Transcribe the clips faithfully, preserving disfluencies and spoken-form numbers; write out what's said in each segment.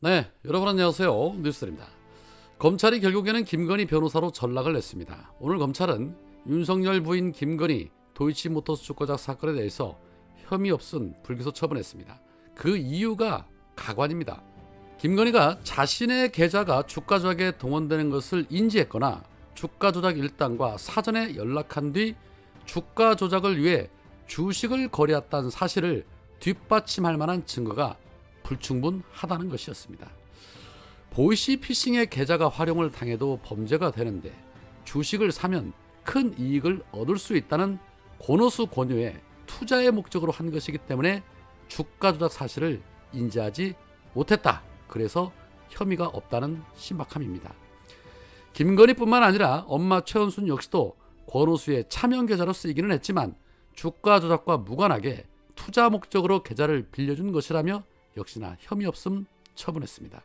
네, 여러분 안녕하세요. 뉴스입니다. 검찰이 결국에는 김건희 변호사로 전락을 냈습니다. 오늘 검찰은 윤석열 부인 김건희 도이치모터스 주가조작 사건에 대해서 혐의 없음 불기소 처분했습니다. 그 이유가 가관입니다. 김건희가 자신의 계좌가 주가 조작에 동원되는 것을 인지했거나 주가 조작 일당과 사전에 연락한 뒤 주가 조작을 위해 주식을 거래했다는 사실을 뒷받침할 만한 증거가 불충분하다는 것이었습니다. 보이시피싱의 계좌가 활용을 당해도 범죄가 되는데 주식을 사면 큰 이익을 얻을 수 있다는 권오수 권유의 투자의 목적으로 한 것이기 때문에 주가 조작 사실을 인지하지 못했다. 그래서 혐의가 없다는 신박함입니다. 김건희뿐만 아니라 엄마 최은순 역시도 권오수의 차명 계좌로 쓰이기는 했지만 주가 조작과 무관하게 투자 목적으로 계좌를 빌려준 것이라며 역시나 혐의 없음 처분했습니다.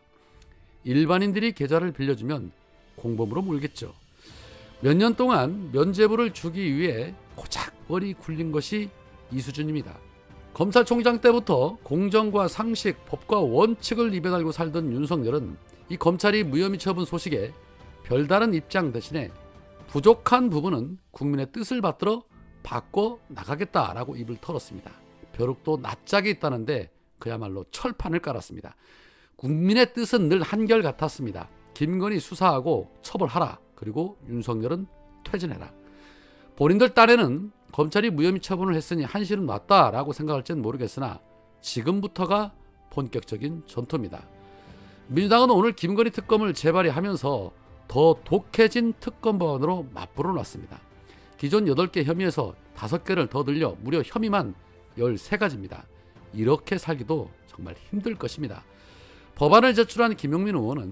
일반인들이 계좌를 빌려주면 공범으로 몰겠죠. 몇 년 동안 면죄부를 주기 위해 고작 머리 굴린 것이 이 수준입니다. 검찰총장 때부터 공정과 상식, 법과 원칙을 입에 달고 살던 윤석열은 이 검찰이 무혐의 처분 소식에 별다른 입장 대신에 부족한 부분은 국민의 뜻을 받들어 바꿔 나가겠다라고 입을 털었습니다. 벼룩도 낯짝이 있다는데 그야말로 철판을 깔았습니다. 국민의 뜻은 늘 한결같았습니다. 김건희 수사하고 처벌하라. 그리고 윤석열은 퇴진해라. 본인들 딴에는 검찰이 무혐의 처분을 했으니 한시는 놨다라고 생각할지는 모르겠으나 지금부터가 본격적인 전투입니다. 민주당은 오늘 김건희 특검을 재발의하면서 더 독해진 특검 법안으로 맞불을 놨습니다. 기존 여덟 개 혐의에서 다섯 개를 더 늘려 무려 혐의만 열세 가지입니다. 이렇게 살기도 정말 힘들 것입니다. 법안을 제출한 김용민 의원은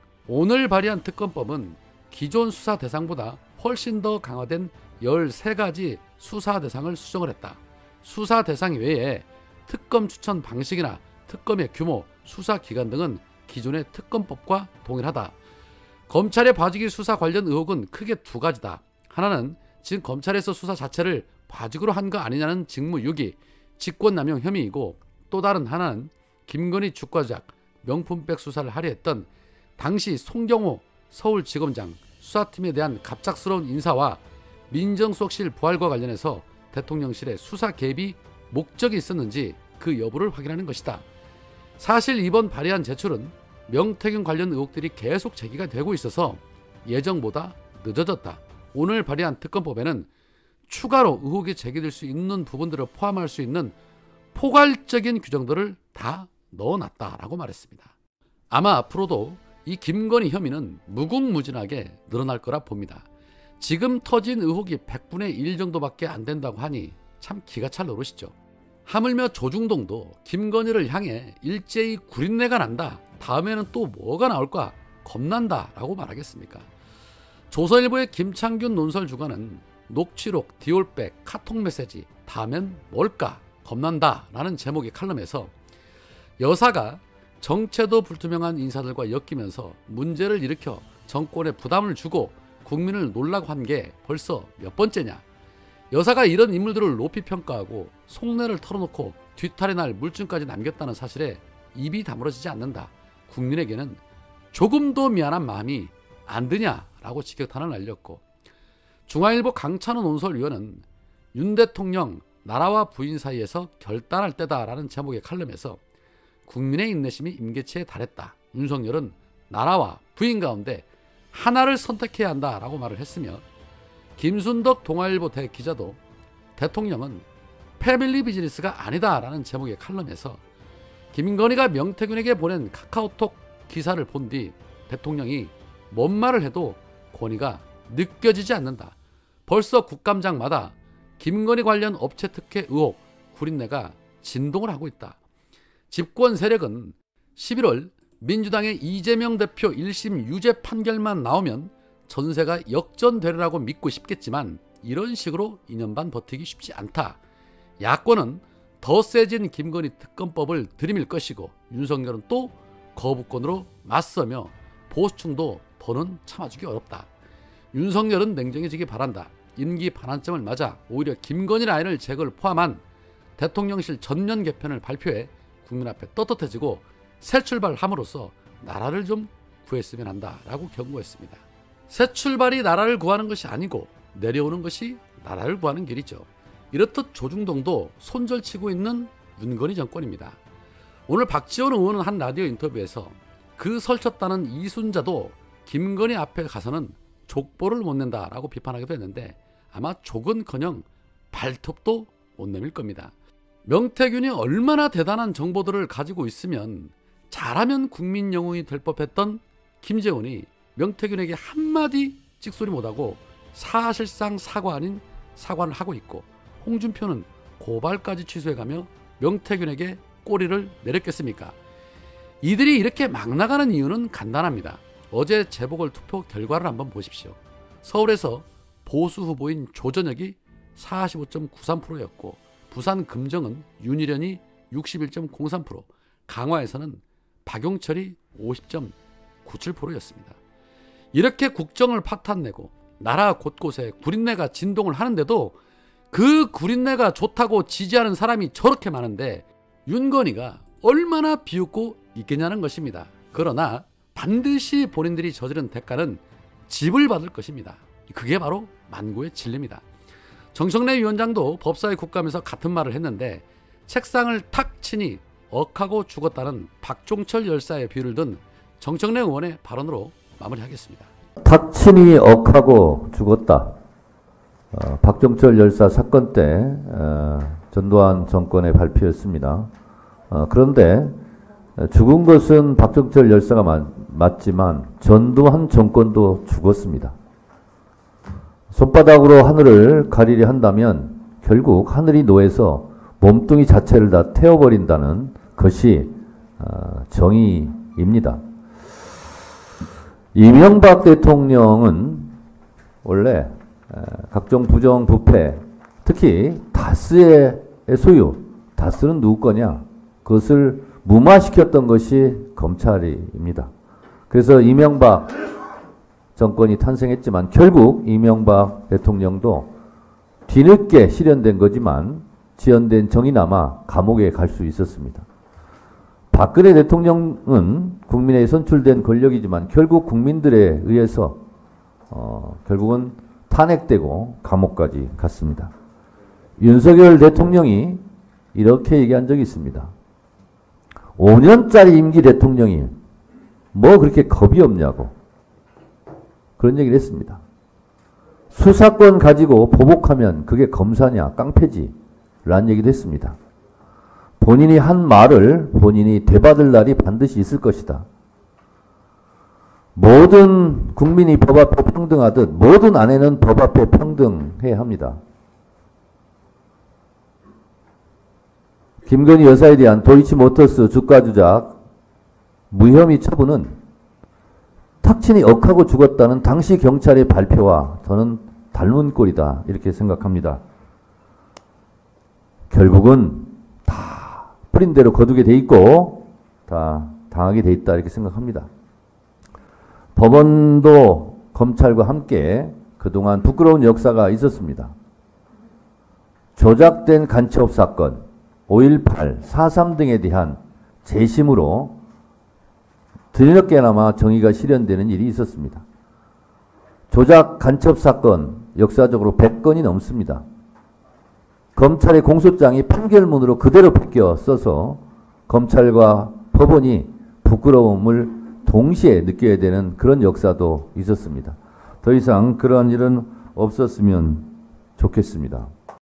오늘 발의한 특검법은 기존 수사 대상보다 훨씬 더 강화된 열세 가지 수사 대상을 수정을 했다. 수사 대상 외에 특검 추천 방식이나 특검의 규모, 수사 기간 등은 기존의 특검법과 동일하다. 검찰의 봐주기 수사 관련 의혹은 크게 두 가지다. 하나는 지금 검찰에서 수사 자체를 봐주기로 한 거 아니냐는 직무유기, 직권남용 혐의이고 또 다른 하나는 김건희 주가 조작, 명품백 수사를 하려 했던 당시 송경호 서울지검장 수사팀에 대한 갑작스러운 인사와 민정수석실 부활과 관련해서 대통령실의 수사 개입이 목적이 있었는지 그 여부를 확인하는 것이다. 사실 이번 발의안 제출은 명태균 관련 의혹들이 계속 제기가 되고 있어서 예정보다 늦어졌다. 오늘 발의한 특검법에는 추가로 의혹이 제기될 수 있는 부분들을 포함할 수 있는 포괄적인 규정들을 다 넣어놨다라고 말했습니다. 아마 앞으로도 이 김건희 혐의는 무궁무진하게 늘어날 거라 봅니다. 지금 터진 의혹이 백분의 일 정도밖에 안 된다고 하니 참 기가 찰 노릇이죠. 하물며 조중동도 김건희를 향해 일제히 구린내가 난다. 다음에는 또 뭐가 나올까 겁난다 라고 말하겠습니까? 조선일보의 김창균 논설 주간은 녹취록, 디올백, 카톡 메시지, 다음엔 뭘까? 겁난다 라는 제목의 칼럼에서 여사가 정체도 불투명한 인사들과 엮이면서 문제를 일으켜 정권에 부담을 주고 국민을 놀라고 한 게 벌써 몇 번째냐. 여사가 이런 인물들을 높이 평가하고 속내를 털어놓고 뒤탈이 날 물증까지 남겼다는 사실에 입이 다물어지지 않는다. 국민에게는 조금도 미안한 마음이 안 드냐라고 직격탄을 날렸고, 중앙일보 강찬호 논설위원은 윤 대통령 나라와 부인 사이에서 결단할 때다라는 제목의 칼럼에서 국민의 인내심이 임계치에 달했다. 윤석열은 나라와 부인 가운데 하나를 선택해야 한다라고 말을 했으며, 김순덕 동아일보 대기자도 대통령은 패밀리 비즈니스가 아니다라는 제목의 칼럼에서 김건희가 명태균에게 보낸 카카오톡 기사를 본 뒤 대통령이 뭔 말을 해도 권위가 느껴지지 않는다. 벌써 국감장마다 김건희 관련 업체 특혜 의혹, 구린내가 진동을 하고 있다. 집권 세력은 십일월 민주당의 이재명 대표 일 심 유죄 판결만 나오면 전세가 역전되리라고 믿고 싶겠지만 이런 식으로 이 년 반 버티기 쉽지 않다. 야권은 더 세진 김건희 특검법을 들이밀 것이고 윤석열은 또 거부권으로 맞서며 보수층도 더는 참아주기 어렵다. 윤석열은 냉정해지기 바란다. 임기 반환점을 맞아 오히려 김건희 라인을 제거를 포함한 대통령실 전면 개편을 발표해 국민 앞에 떳떳해지고 새 출발함으로써 나라를 좀 구했으면 한다라고 경고했습니다. 새 출발이 나라를 구하는 것이 아니고 내려오는 것이 나라를 구하는 길이죠. 이렇듯 조중동도 손절치고 있는 윤건희 정권입니다. 오늘 박지원 의원은 한 라디오 인터뷰에서 그 설쳤다는 이순자도 김건희 앞에 가서는 족보를 못 낸다라고 비판하기도 했는데 아마 족은커녕 발톱도 못 내밀 겁니다. 명태균이 얼마나 대단한 정보들을 가지고 있으면 잘하면 국민 영웅이 될 법했던 김재원이 명태균에게 한마디 찍소리 못하고 사실상 사과 아닌 사과를 하고 있고 홍준표는 고발까지 취소해가며 명태균에게 꼬리를 내렸겠습니까? 이들이 이렇게 막 나가는 이유는 간단합니다. 어제 재보궐투표 결과를 한번 보십시오. 서울에서 보수 후보인 조전혁이 사십오 점 구삼 퍼센트였고 부산 금정은 윤희련이 육십일 점 공삼 퍼센트, 강화에서는 박용철이 오십 점 구칠 퍼센트였습니다. 이렇게 국정을 파탄내고 나라 곳곳에 구린내가 진동을 하는데도 그 구린내가 좋다고 지지하는 사람이 저렇게 많은데 윤건희가 얼마나 비웃고 있겠냐는 것입니다. 그러나 반드시 본인들이 저지른 대가는 집을 받을 것입니다. 그게 바로 만고의 진리입니다. 정청래 위원장도 법사위 국감에서 같은 말을 했는데 책상을 탁 치니 억하고 죽었다는 박종철 열사의 비유를 든 정청래 의원의 발언으로 마무리하겠습니다. 탁 치니 억하고 죽었다. 어, 박종철 열사 사건 때 어, 전두환 정권의 발표였습니다. 어, 그런데 죽은 것은 박종철 열사가 맞, 맞지만 전두환 정권도 죽었습니다. 손바닥으로 하늘을 가리려 한다면 결국 하늘이 노해서 몸뚱이 자체를 다 태워버린다는 것이 어, 정의입니다. 이명박 대통령은 원래 각종 부정부패, 특히 다스의 소유, 다스는 누구 거냐? 그것을 무마시켰던 것이 검찰입니다. 그래서 이명박 정권이 탄생했지만 결국 이명박 대통령도 뒤늦게 실현된 거지만 지연된 정이 남아 감옥에 갈 수 있었습니다. 박근혜 대통령은 국민에 선출된 권력이지만 결국 국민들에 의해서 어, 결국은 탄핵되고 감옥까지 갔습니다. 윤석열 대통령이 이렇게 얘기한 적이 있습니다. 오 년짜리 임기 대통령이 뭐 그렇게 겁이 없냐고 그런 얘기를 했습니다. 수사권 가지고 보복하면 그게 검사냐 깡패지 라는 얘기도 했습니다. 본인이 한 말을 본인이 되받을 날이 반드시 있을 것이다. 모든 국민이 법 앞에 평등하듯 모든 아내는 법 앞에 평등해야 합니다. 김건희 여사에 대한 도이치모터스 주가 조작 무혐의 처분은 탁친이 억하고 죽었다는 당시 경찰의 발표와 저는 닮은 꼴이다 이렇게 생각합니다. 결국은 다 뿌린 대로 거두게 돼 있고 다 당하게 돼 있다 이렇게 생각합니다. 법원도 검찰과 함께 그동안 부끄러운 역사가 있었습니다. 조작된 간첩 사건, 오일팔, 사삼 등에 대한 재심으로 드럽게나마 정의가 실현되는 일이 있었습니다. 조작 간첩 사건 역사적으로 백 건이 넘습니다. 검찰의 공소장이 판결문으로 그대로 베껴 써서 검찰과 법원이 부끄러움을 동시에 느껴야 되는 그런 역사도 있었습니다. 더 이상 그런 일은 없었으면 좋겠습니다.